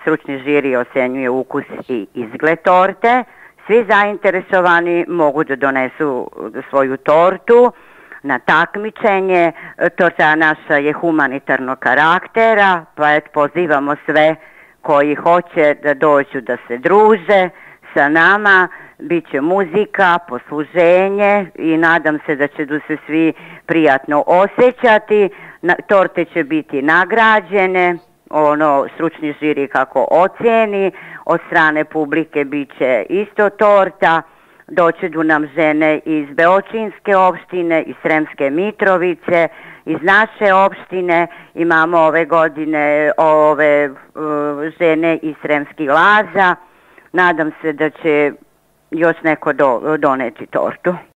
stručni žiri ocenjuje ukus i izgled torte. Svi zainteresovani mogu da donesu svoju tortu na takmičenje. Torta naša je humanitarnog karaktera, pa pozivamo sve koji hoće da dođu da se druže sa nama. Biće muzika, posluženje i nadam se da će se svi prijatno osjećati. Torte će biti nagrađene, stručni žiri kako oceni, od strane publike biće isto torta. Doći do nam žene iz Beočinske opštine, iz Sremske Mitrovice, iz naše opštine. Imamo ove godine žene iz Sremskih Laza. Nadam se da će još neko doneti tortu.